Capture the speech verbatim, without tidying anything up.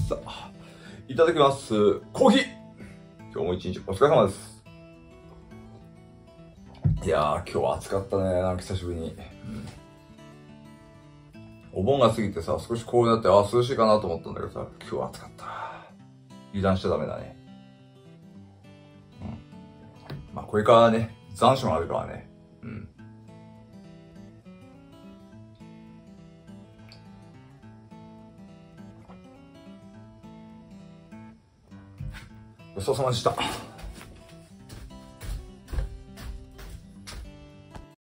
さあ、いただきます。コーヒー。今日も一日お疲れ様です。いやー、今日は暑かったね。なんか久しぶりに。うん、お盆が過ぎてさ、少しこうなって、あ、涼しいかなと思ったんだけどさ、今日は暑かった。油断しちゃダメだね。うん。まあ、これからね、残暑があるからね。うん。ごちそうさまでした。